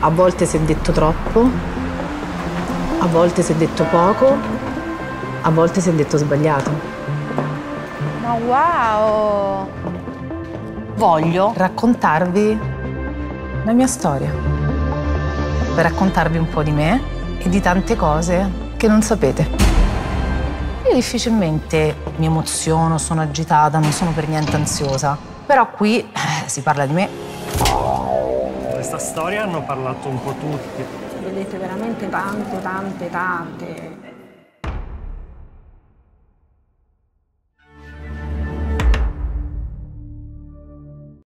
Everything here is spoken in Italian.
A volte si è detto troppo, a volte si è detto poco, a volte si è detto sbagliato. Ma wow! Voglio raccontarvi la mia storia, per raccontarvi un po' di me e di tante cose che non sapete. Io difficilmente mi emoziono, sono agitata, non sono per niente ansiosa, però qui si parla di me. Questa storia hanno parlato un po' tutti. Vedete veramente tante.